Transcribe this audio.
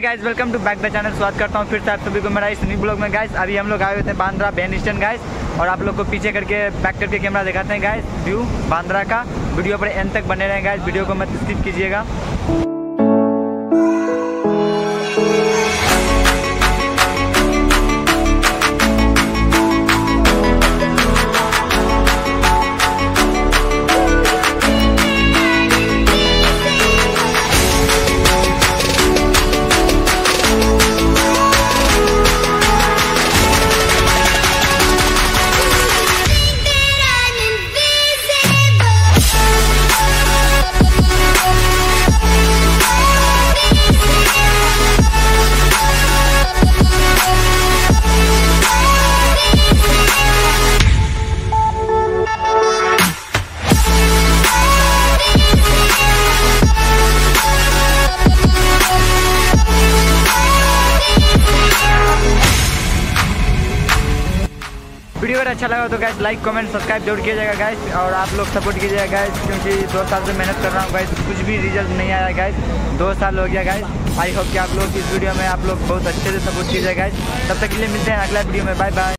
Guys, welcome to back the channel. स्वागत करता हूँ फिर से आप सभी को मेरा इस न्यू ब्लॉग में। गाइस अभी हम लोग आए हुए थे बांद्रा बैन स्टैंड गाइस, और आप लोग को पीछे करके बैक करके कैमरा दिखाते हैं गाइस व्यू बांद्रा का। वीडियो पर एंड तक बने रहें गाइस, वीडियो को मत स्किप कीजिएगा। वीडियो अगर अच्छा लगा तो गाइस लाइक कमेंट सब्सक्राइब जरूर कीजिएगा गाइस, और आप लोग सपोर्ट कीजिएगा गाइस, क्योंकि 2 साल से मेहनत कर रहा हूँ गाइस, कुछ भी रिजल्ट नहीं आया गाइस। 2 साल हो गया गाइस। आई होप कि आप लोग इस वीडियो में आप लोग बहुत अच्छे से सपोर्ट कीजिएगा गाइस। तब तक के लिए मिलते हैं अगला वीडियो में। Bye bye.